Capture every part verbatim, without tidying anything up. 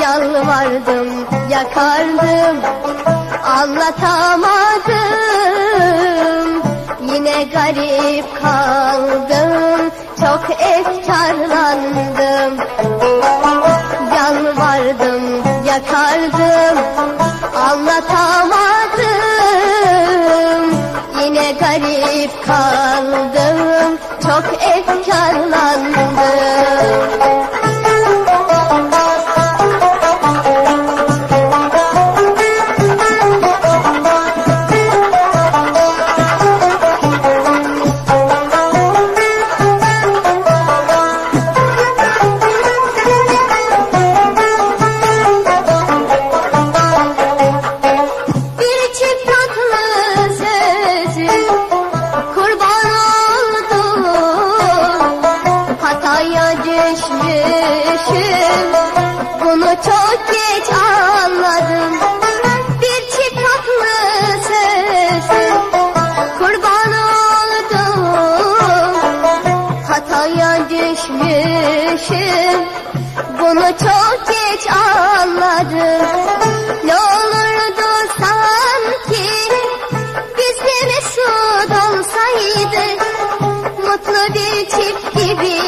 Yalvardım, yakardım, anlatamadım. Yine garip kaldım, çok efkarlandım. Yalvardım, yakardım, anlatamadım. Yine garip kaldım, çok efkarlandım. Bunu çok geç anladım. Bir çift tatlı sözü kurban oldum. Hataya düşmüşüm. Bunu çok geç anladım. Ne olurdu sanki bizde mesut olsaydık, mutlu bir çift gibi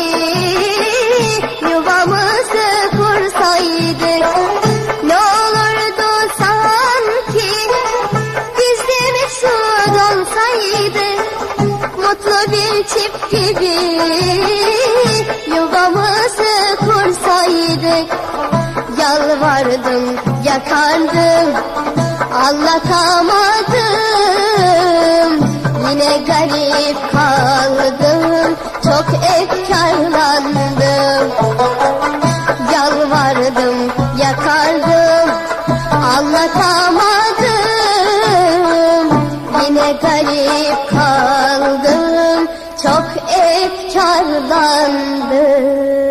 yuvamızı kursaydık. Ne olurdu sanki bizde mesut olsaydık, mutlu bir çift gibi yuvamızı kursaydık. Yalvardım, yakardım, anlatamadım. Yine garip kaldım, çok efkarlandım. Yalvardım, yakardım, anlatamadım. Yine garip kaldım, çok efkarlandım.